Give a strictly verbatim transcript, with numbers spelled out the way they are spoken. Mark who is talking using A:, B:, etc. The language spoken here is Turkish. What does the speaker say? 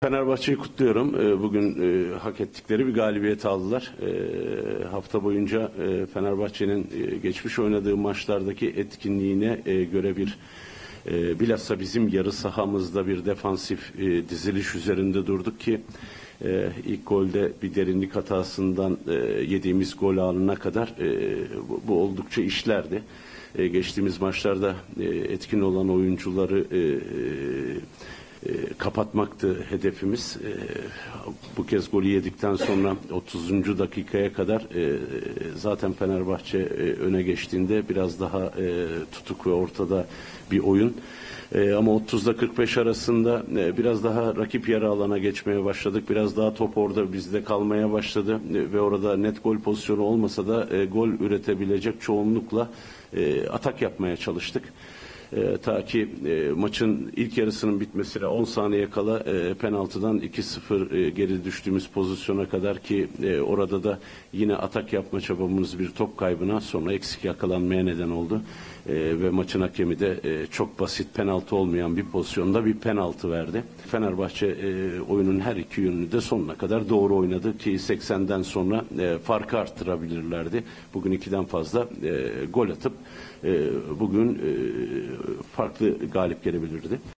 A: Fenerbahçe'yi kutluyorum. Bugün hak ettikleri bir galibiyet aldılar. Hafta boyunca Fenerbahçe'nin geçmiş oynadığı maçlardaki etkinliğine göre bir bilhassa bizim yarı sahamızda bir defansif diziliş üzerinde durduk ki ilk golde bir derinlik hatasından yediğimiz gol anına kadar bu oldukça işlerdi. Geçtiğimiz maçlarda etkin olan oyuncuları kapatmaktı hedefimiz. Bu kez golü yedikten sonra otuzuncu dakikaya kadar zaten Fenerbahçe öne geçtiğinde biraz daha tutuk ve ortada bir oyun. Ama otuzda kırk beş arasında biraz daha rakip yarı alana geçmeye başladık. Biraz daha top orada bizde kalmaya başladı ve orada net gol pozisyonu olmasa da gol üretebilecek çoğunlukla atak yapmaya çalıştık. E, ta ki e, maçın ilk yarısının bitmesine on saniye kala e, penaltıdan iki sıfır e, geri düştüğümüz pozisyona kadar ki e, orada da yine atak yapma çabamız bir top kaybına sonra eksik yakalanmaya neden oldu. E, ve maçın hakemi de e, çok basit penaltı olmayan bir pozisyonda bir penaltı verdi. Fenerbahçe e, oyunun her iki yönünü de sonuna kadar doğru oynadı ki seksenden sonra e, farkı arttırabilirlerdi. Bugün ikiden fazla e, gol atıp e, bugün e, farklı galip gelebilirdi.